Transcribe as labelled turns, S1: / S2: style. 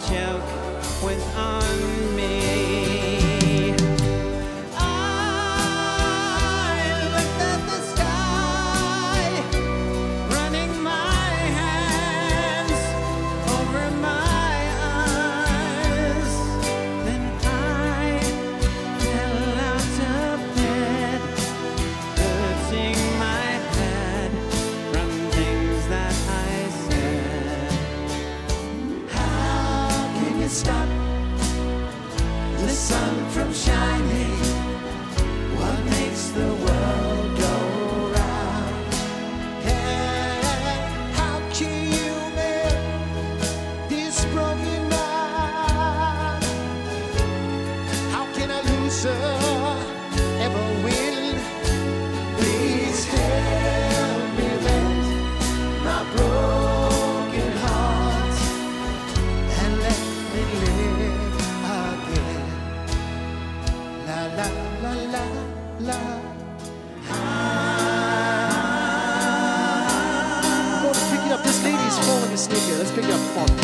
S1: joke was on me. I looked at the sky, running my hands over my eyes. Then I fell out of bed, hurting my head from things that I said. How can you stop the sun from shining? What makes the world go round? How can you make this broken heart? How can a loser ever win? Please help me mend my broken heart and let me live again. La la la la la.
S2: Go to pick it up. This lady's falling asleep here. Let's pick it up. Come on.